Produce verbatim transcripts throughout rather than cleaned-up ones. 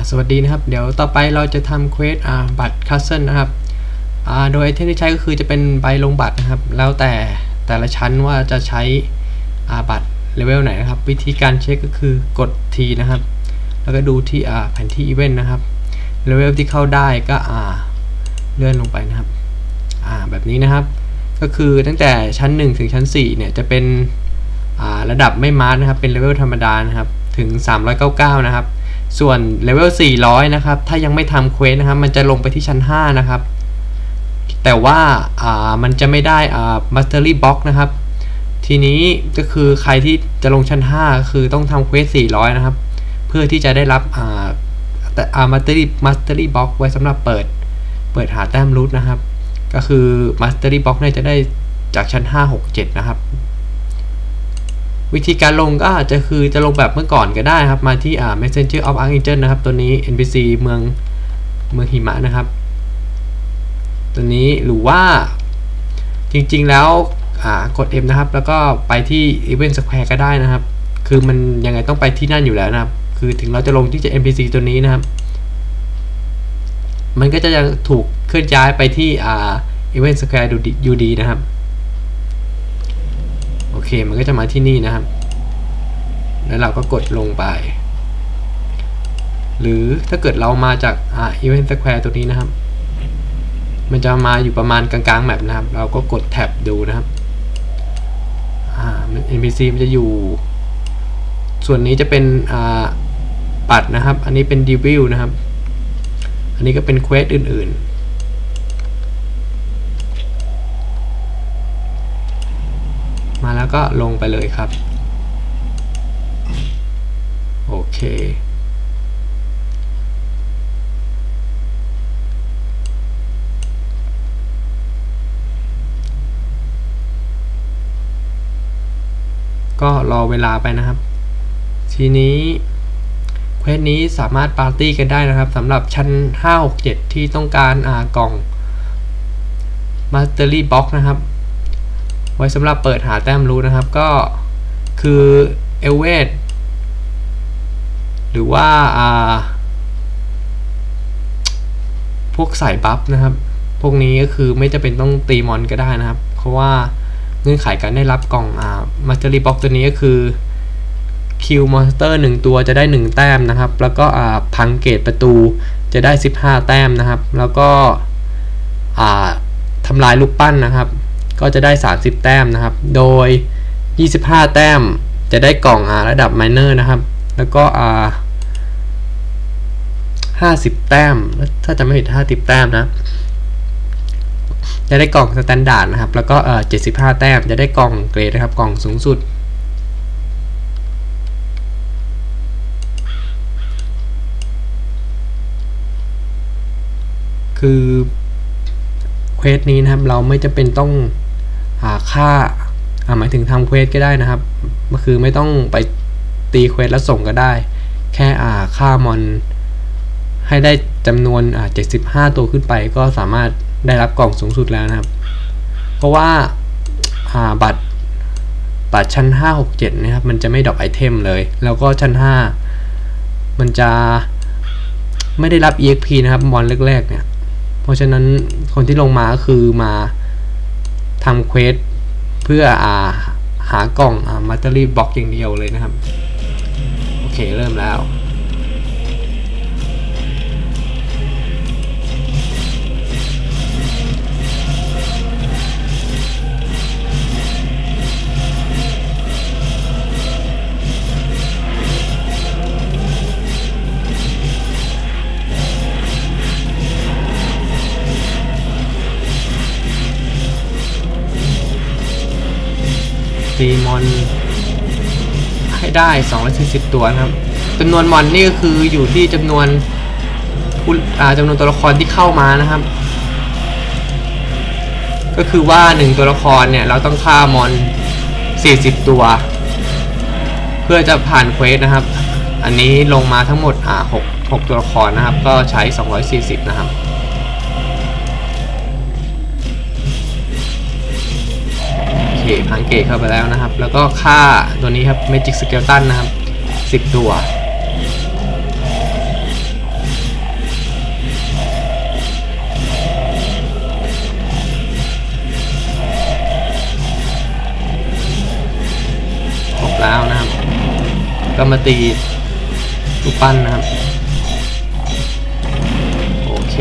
สวัสดีนะครับเดี๋ยวต่อไปเราจะทำเควสบัตรคัสเซิลนะครับโดยไอเทมที่ใช้ก็คือจะเป็นใบลงบัตรนะครับแล้วแต่แต่ละชั้นว่าจะใช้บัตรเลเวลไหนนะครับวิธีการเช็คก็คือกด T นะครับแล้วก็ดูที่แผนที่อีเวนต์นะครับเลเวลที่เข้าได้ก็เลื่อนลงไปนะครับแบบนี้นะครับก็คือตั้งแต่ชั้นหนึ่งถึงชั้นสี่เนี่ยจะเป็นระดับไม่มาร์คนะครับเป็นเลเวลธรรมดานะครับถึงสามร้อยเก้าสิบเก้านะครับส่วนเลเวลสี่ร้อยนะครับถ้ายังไม่ทำเควสนะครับมันจะลงไปที่ชั้นห้านะครับแต่ว่าอ่ามันจะไม่ได้อ่า Mastery Box นะครับทีนี้ก็คือใครที่จะลงชั้นห้าคือต้องทำเควสสี่ร้อยนะครับเพื่อที่จะได้รับอ่าแต่อ่า Mastery Mastery Box ไว้สำหรับเปิดเปิดหาแต้มรูทนะครับก็คือ Mastery Box เนี่ยจะได้จากชั้นห้า หก เจ็ดนะครับวิธีการลงก็อาจจะคือจะลงแบบเมื่อก่อนก็ได้ครับมาที่อ่า Messenger of Archangel นะครับตัวนี้ เอ็น พี ซี เมืองเมืองหิมะนะครับตัวนี้หรือว่าจริงๆแล้วอ่ากด M นะครับแล้วก็ไปที่ Event Square ก็ได้นะครับคือมันยังไงต้องไปที่นั่นอยู่แล้วนะครับคือถึงเราจะลงที่ เอ็น พี ซี ตัวนี้นะครับมันก็จะยังถูกเคลื่อนย้ายไปที่อ่า Event Square อยู่ดีนะครับโอเคมันก็จะมาที่นี่นะครับแล้วเราก็กดลงไปหรือถ้าเกิดเรามาจากอ่า Event Square ตัวนี้นะครับมันจะมาอยู่ประมาณกลางๆแมปนะครับเราก็กดแท็บดูนะครับอ่า เอ็น พี ซี มันจะอยู่ส่วนนี้จะเป็นอ่าปัดนะครับอันนี้เป็นดีวิลนะครับอันนี้ก็เป็นเควสอื่นๆมาแล้วก็ลงไปเลยครับโอเคก็รอเวลาไปนะครับทีนี้เควสนี้สามารถปาร์ตี้กันได้นะครับสำหรับชั้นห้า หก เจ็ดที่ต้องการอ่ากล่อง Mastery Box นะครับไว้สำหรับเปิดหาแต้มรูทนะครับก็คือเอลเวดหรือว่าอ่าพวกสายบัฟนะครับพวกนี้ก็คือไม่จำเป็นต้องตีมอนก็ได้นะครับเพราะว่าเงื่อนไขการได้รับกล่องอ่า Mastery Box ตัวนี้ก็คือคิวมอนสเตอร์หนึ่งตัวจะได้หนึ่งแต้มนะครับแล้วก็อ่าพังเกตประตูจะได้สิบห้าแต้มนะครับแล้วก็อ่าทำลายลูกปั้นนะครับก็จะได้สามสิบแต้มนะครับโดยยี่สิบห้าแต้มจะได้กล่องอ่าระดับไมเนอร์นะครับแล้วก็อ่าห้าสิบแต้มถ้าจะไม่ผิดห้าสิบแต้มนะจะได้กล่องสแตนดาร์ดนะครับแล้วก็เอ่อเจ็ดสิบห้าแต้มจะได้กล่องเกรดนะครับกล่องสูงสุดคือเควสนี้นะครับเราไม่จำเป็นต้องหาค่าหมายถึงทำเควสก็ได้นะครับก็คือไม่ต้องไปตีเควสแล้วส่งก็ได้แค่อ่าค่ามอนให้ได้จำนวนอ่าเจ็ดสิบห้าตัวขึ้นไปก็สามารถได้รับกล่องสูงสุดแล้วนะครับเพราะว่าอ่าบัตรบัตรชั้นห้า หก เจ็ดนะครับมันจะไม่ดรอปไอเทมเลยแล้วก็ชั้นห้ามันจะไม่ได้รับ อี เอ็กซ์ พี นะครับมอนแรกๆเนี่ยเพราะฉะนั้นคนที่ลงมาก็คือมาทำเควสเพื่ออาหากล่องอ่า Mastery Box อย่างเดียวเลยนะครับโอเคเริ่มแล้วตีมอนให้ได้สองร้อยสี่สิบตัวนะครับจำนวนมอนนี่ก็คืออยู่ที่จำนวนจำนวนตัวละครที่เข้ามานะครับก็คือว่าหนึ่งตัวละครเนี่ยเราต้องฆ่ามอนสี่สิบตัวเพื่อจะผ่านเควสนะครับอันนี้ลงมาทั้งหมดอ่าหก หกตัวละครนะครับก็ใช้สองร้อยสี่สิบนะครับ พังเกตเข้าไปแล้วนะครับแล้วก็ค่าตัวนี้ครับ Magic Skeleton นะครับสิบตัวก็มาตีรูปปั้นนะครับโอเค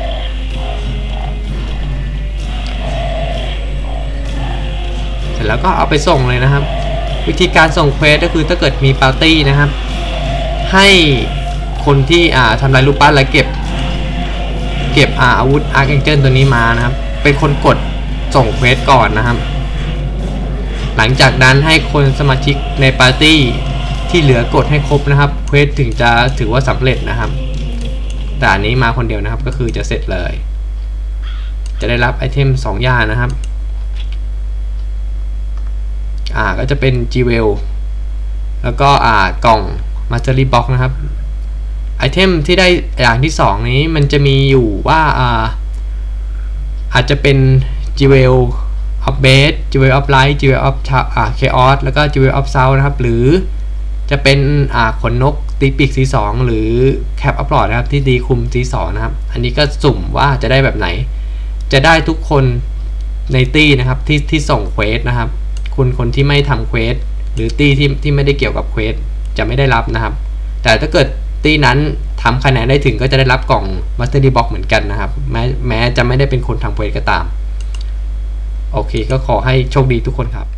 เสร็จแล้วก็เอาไปส่งเลยนะครับวิธีการส่งเควสก็คือถ้าเกิดมีปาร์ตี้นะครับให้คนที่อ่าทำลายรูปปั้นและเก็บเก็บอาอาวุธอาร์คแองเจิลตัวนี้มานะครับเป็นคนกดส่งเควสก่อนนะครับหลังจากนั้นให้คนสมาชิกในปาร์ตี้ที่เหลือกดให้ครบนะครับเควสถึงจะถือว่าสำเร็จนะครับแต่อันนี้มาคนเดียวนะครับก็คือจะเสร็จเลยจะได้รับไอเทมสองอย่างนะครับอ่าก็จะเป็นจีเวลแล้วก็อ่ากล่องมาสเตอรี่บ็อกนะครับไอเทมที่ได้อย่างที่สองนี้มันจะมีอยู่ว่าอ่าอาจจะเป็นจีเวลออฟเบสจีเวลออฟไลท์จีเวลออฟอ่าเคออสแล้วก็จีเวลออฟเซานะครับหรือจะเป็นอ่าขนนกตีปีกสีสองหรือแคปอัพพอร์ตนะครับที่ดีคุมสีสองนะครับอันนี้ก็สุ่มว่าจะได้แบบไหนจะได้ทุกคนในตี้นะครับที่ที่ส่งเควสนะครับคุณคนที่ไม่ทำเควสหรือตี้ที่ที่ไม่ได้เกี่ยวกับเควสจะไม่ได้รับนะครับแต่ถ้าเกิดตี้นั้นทำคะแนนได้ถึงก็จะได้รับกล่อง Mastery Box เหมือนกันนะครับแม้แม้จะไม่ได้เป็นคนทำเควสก็ตามโอเคก็ขอให้โชคดีทุกคนครับ